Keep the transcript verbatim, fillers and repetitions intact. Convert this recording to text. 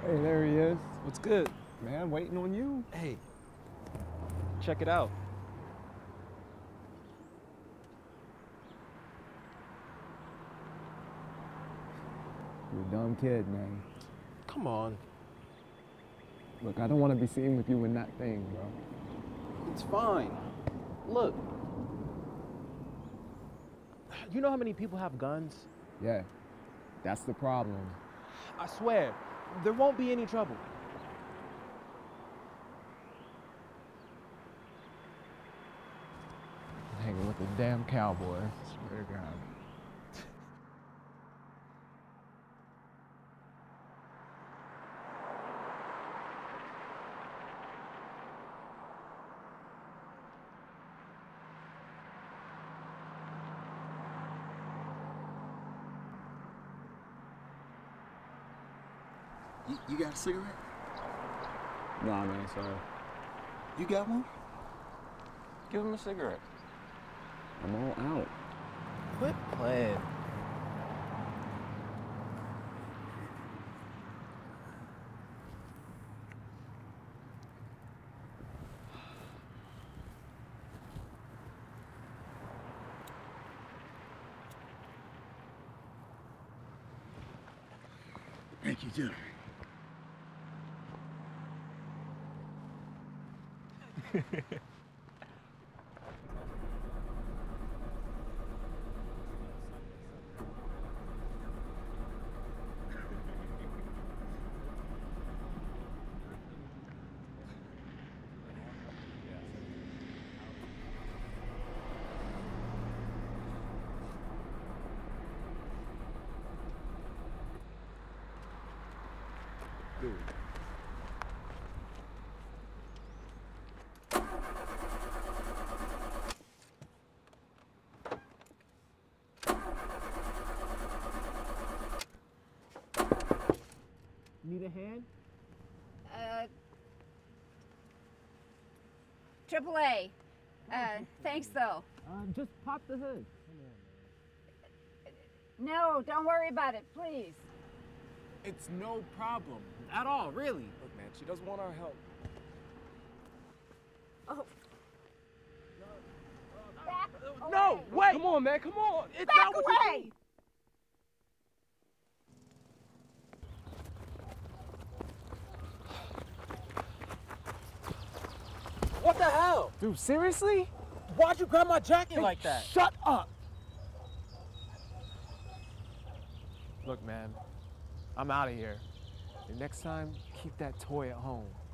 Hey, there he is. What's good? Man, waiting on you. Hey, check it out. You're a dumb kid, man. Come on. Look, I don't want to be seen with you in that thing, bro. It's fine. Look. You know how many people have guns? Yeah, that's the problem. I swear, there won't be any trouble. Hanging with the damn cowboy. Swear to God. You, you got a cigarette? Nah, man, sorry. You got one? Give him a cigarette. I'm all out. Quit playing. Thank you, gentlemen. Dude. Need a hand? Uh, Triple A. Uh, thanks though. Um, just pop the hood. No, don't worry about it, please. It's no problem. At all, really. Look, man, she doesn't want our help. Oh. Back No, away. wait! Come on, man, come on! It's Back not what you away! do. What the hell? Dude, seriously? Why'd you grab my jacket Hey, like that? Shut up! Look, man, I'm out of here. And next time, keep that toy at home.